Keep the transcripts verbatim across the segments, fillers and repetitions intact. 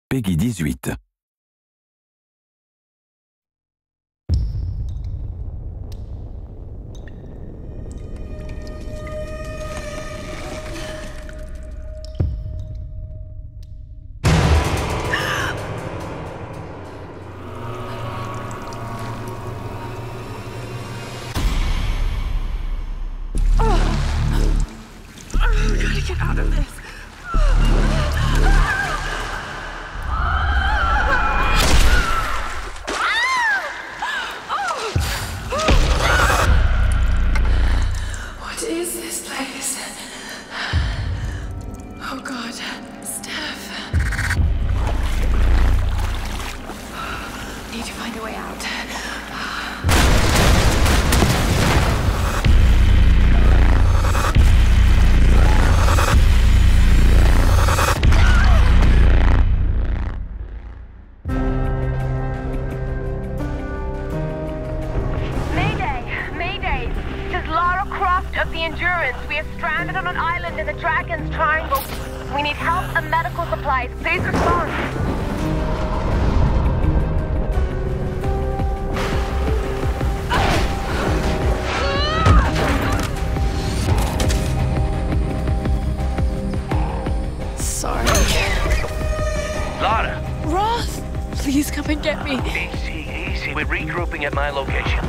Peggy dix-huit. Get out of this. What is this place? Oh God, Steph. Need to find a way out. Of the Endurance. We are stranded on an island in the Dragon's Triangle. We need help and medical supplies. Please respond. Sorry. Lara! Roth! Please come and get me. Easy, easy. We're regrouping at my location.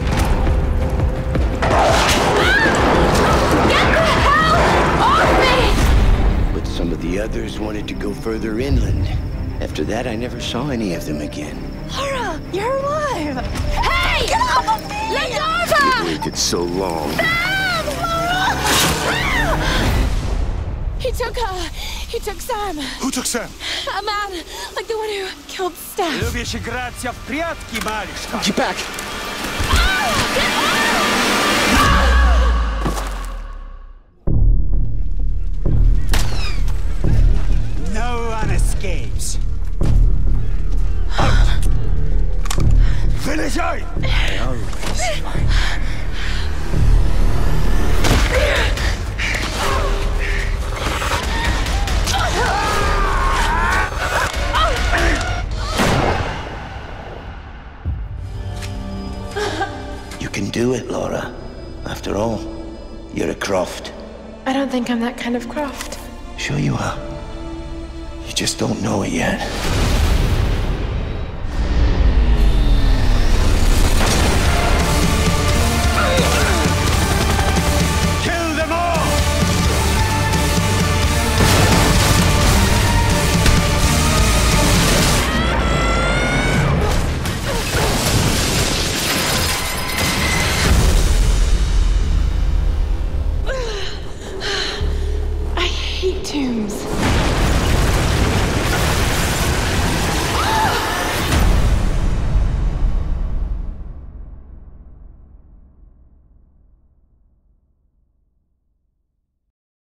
Get the hell off me! But some of the others wanted to go further inland. After that, I never saw any of them again. Lara, you're alive! Hey! Get off of me! Let go of her! I waited so long. Sam! Lara! He took her. He took Sam. Who took Sam? A man, like the one who killed Steph. Lubisz grać w прятки, малышка. Get back! Oh, get off! No one escapes. Out! Вылезай! I always find You can do it, Laura. After all, you're a Croft. I don't think I'm that kind of Croft. Sure you are. You just don't know it yet. Kill them all! I hate tombs.